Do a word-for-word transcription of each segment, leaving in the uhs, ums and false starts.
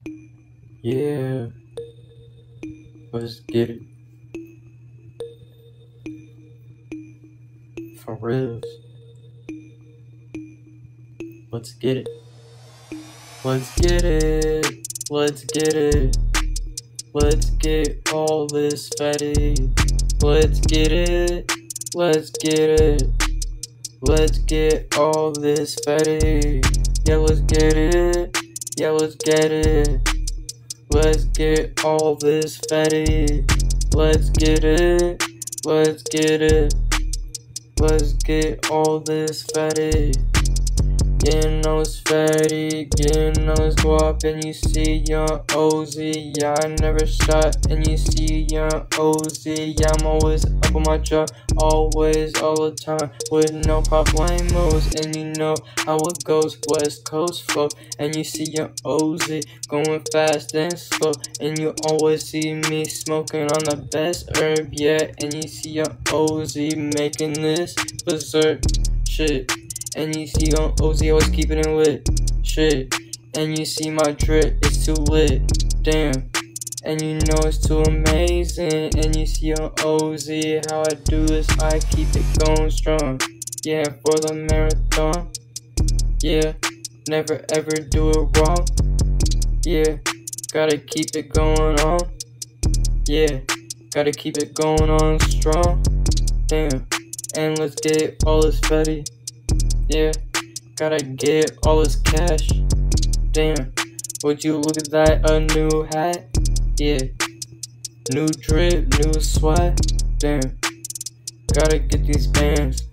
Yeah, let's get it. For reals. Let's get it. Let's get it. Let's get it. Let's get all this fatty. Let's get it. Let's get it. Let's get all this fatty. Yeah, let's get it. Yeah, let's get it. Let's get all this fatty. Let's get it. Let's get it. Let's get all this fatty. Getting those fatty, getting those guap, and you see young O Z. Yeah, I never shot, and you see young O Z. Yeah, I'm always up on my job, always, all the time, with no problemos. And you know how it goes, West Coast flow. And you see young O Z going fast and slow. And you always see me smoking on the best herb, yeah. And you see young O Z making this berserk shit. And you see on O Z always keeping it lit, shit. And you see my drip, it's too lit, damn. And you know it's too amazing. And you see on O Z how I do this, I keep it going strong. Yeah, for the marathon. Yeah, never ever do it wrong. Yeah, gotta keep it going on. Yeah, gotta keep it going on strong. Damn, and let's get all this fatty. Yeah, gotta get all this cash. Damn, would you look at that? A new hat? Yeah, new drip, new swag. Damn, gotta get these bands.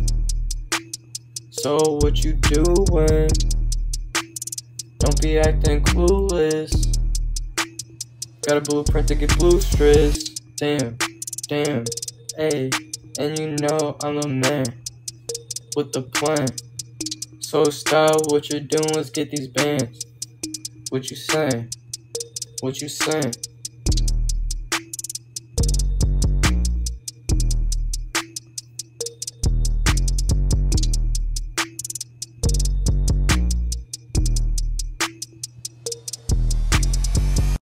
So what you doing? Don't be acting clueless. Got a blueprint to get blue stress. Damn, damn, hey, and you know I'm the man with the plan. So style what you're doing, let's get these bands. What you saying? What you saying?